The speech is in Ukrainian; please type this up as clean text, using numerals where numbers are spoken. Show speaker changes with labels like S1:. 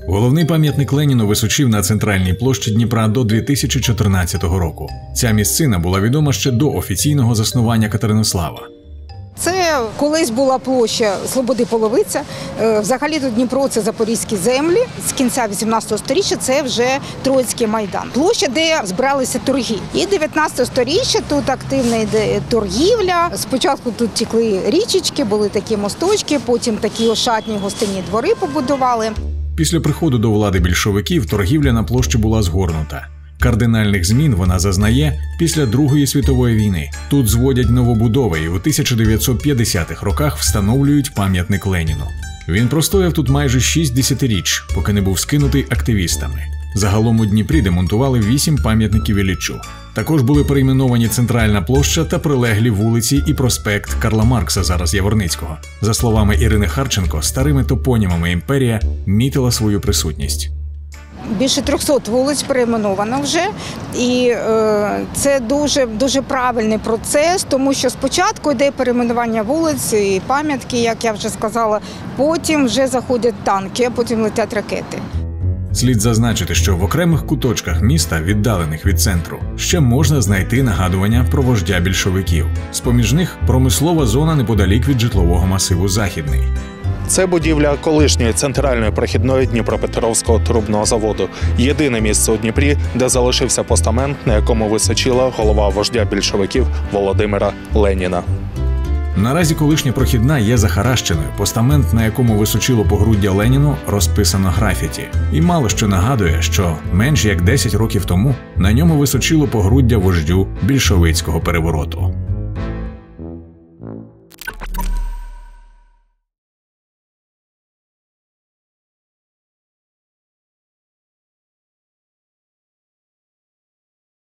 S1: Головний пам'ятник Леніну височив на центральній площі Дніпра до 2014 року. Ця місцина була відома ще до офіційного заснування Катеринослава.
S2: Це колись була площа Слободи Половиця. Взагалі тут Дніпро – це запорізькі землі. З кінця 18 століття це вже Троїцький майдан. Площа, де збиралися торги. І 19 століття тут активна йде торгівля. Спочатку тут текли річечки, були такі мосточки, потім такі ошатні гостинні двори побудували.
S1: Після приходу до влади більшовиків торгівля на площі була згорнута. Кардинальних змін вона зазнає після Другої світової війни. Тут зводять новобудови і у 1950-х роках встановлюють пам'ятник Леніну. Він простояв тут майже 6 десятиріч, поки не був скинутий активістами. Загалом у Дніпрі демонтували 8 пам'ятників Іллічу. Також були перейменовані Центральна площа та прилеглі вулиці і проспект Карла Маркса, зараз Яворницького. За словами Ірини Харченко, старими топонімами імперія мітила свою присутність.
S2: Більше 300 вулиць перейменовано вже, і це дуже правильний процес, тому що спочатку йде перейменування вулиць і пам'ятки, як я вже сказала, потім вже заходять танки, а потім летять ракети.
S1: Слід зазначити, що в окремих куточках міста, віддалених від центру, ще можна знайти нагадування про вождя більшовиків. З-поміж них промислова зона неподалік від житлового масиву Західний.
S3: Це будівля колишньої центральної прохідної Дніпропетровського трубного заводу. Єдине місце у Дніпрі, де залишився постамент, на якому височила голова вождя більшовиків Володимира Леніна.
S1: Наразі колишня прохідна є захаращеною. Постамент, на якому височило погруддя Леніну, розписано графіті. І мало що нагадує, що менш як 10 років тому на ньому височило погруддя вождю більшовицького перевороту.